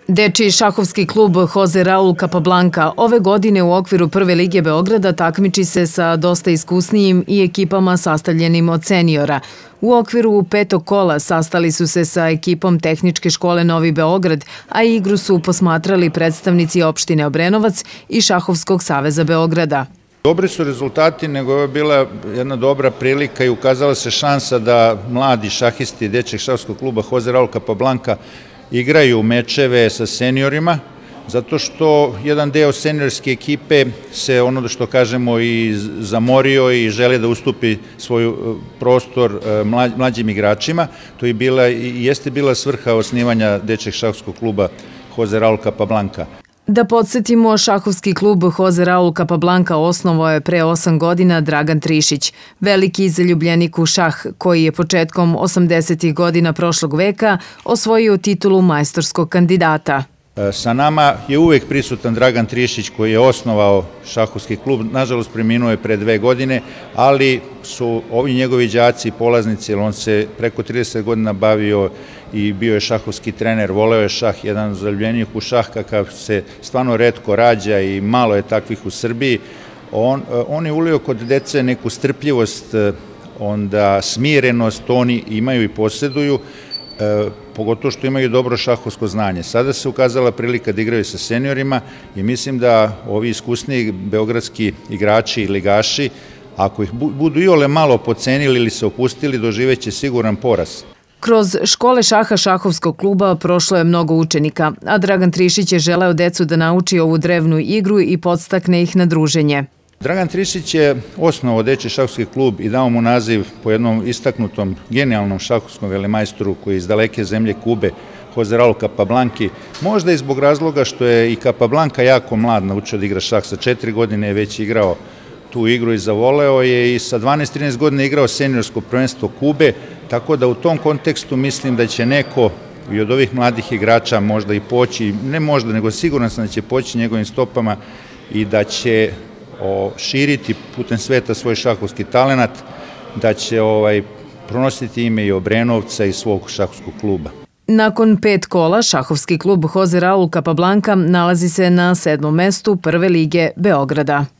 Dečiji šahovski klub Jose Raul Capablanca ove godine u okviru Prve lige Beograda takmiči se sa dosta iskusnijim i ekipama sastavljenim od seniora. U okviru petog kola sastali su se sa ekipom Tehničke škole Novi Beograd, a igru su posmatrali predstavnici opštine Obrenovac i Šahovskog saveza Beograda. Dobri su rezultati, nego je bila jedna dobra prilika i ukazala se šansa da mladi šahisti dečijeg šahovskog kluba Jose Raul Capablanca igraju mečeve sa seniorima, zato što jedan deo seniorske ekipe se, ono što kažemo, i zamorio i želi da ustupi svoj prostor mlađim igračima. To je bila i jeste bila svrha osnivanja dečijeg šahovskog kluba Jose Raul Capablanca. Da podsjetimo, šahovski klub Jose Raul Capablanca osnovao je pre 8 godina Dragan Trišić, veliki zaljubljenik u šah koji je početkom 80. godina prošlog veka osvojio titulu majstorskog kandidata. Sa nama je uvek prisutan Dragan Trišić koji je osnovao šahovski klub. Nažalost, preminuo je pre 2 godine, ali su ovi njegovi đaci i polaznici, jer on se preko 30 godina bavio i bio je šahovski trener, voleo je šah, jedan zaljubljenik u šah kakav se stvarno retko rađa i malo je takvih u Srbiji. On je ulio kod dece neku strpljivost, onda smirenost, oni imaju i posjeduju, pogotovo što imaju dobro šahovsko znanje. Sada se ukazala prilika da igraju sa seniorima i mislim da ovi iskusniji beogradski igrači i ligaši, ako ih budu iole malo pocenili ili se opustili, doživeće siguran poraz. Kroz škole šaha šahovskog kluba prošlo je mnogo učenika, a Dragan Trišić je želeo decu da nauči ovu drevnu igru i podstakne ih na druženje. Dragan Trišić je osnovao dečiji šahovski klub i dao mu naziv po jednom istaknutom, genijalnom šahovskom velemajstoru koji je iz daleke zemlje Kube, Jose Raul Capablanci. Možda i zbog razloga što je i Capablanca jako mlad naučio da igra šah, sa 4 godine je već igrao tu igru i zavoleo je i sa 12-13 godina igrao seniorsko prvenstvo Kube, tako da u tom kontekstu mislim da će neko i od ovih mladih igrača možda i poći, ne možda, nego siguran sam da će poći njegovim stopama i da će širiti putem sveta svoj šahovski talenat, da će pronositi ime i Obrenovca i svog šahovskog kluba. Nakon 5 kola, šahovski klub Jose Raul Capablanca nalazi se na 7. mestu Prve lige Beograda.